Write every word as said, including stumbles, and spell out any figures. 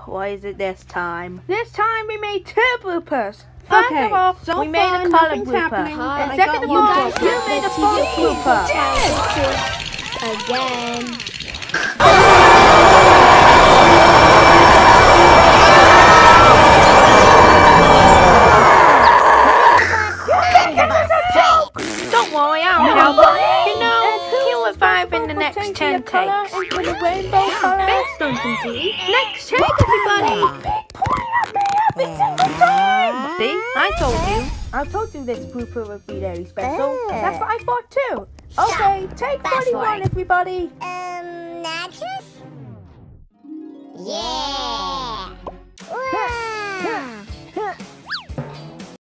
what is it this time? This time we made two bloopers. First Okay, of all, so we made far, a colour nothing's blooper. happening. Hi, And I second got of you all, guys you with made a the false T V O blooper. Again. Don't worry, I'll help. You know, he'll revive in the next ten takes. Into the rainbow color. Based on some tea. Next take, everybody. See, I told you. I told you this blooper would be very special. That's what I thought too. Okay, take forty-one, everybody. Um, matches? Yeah.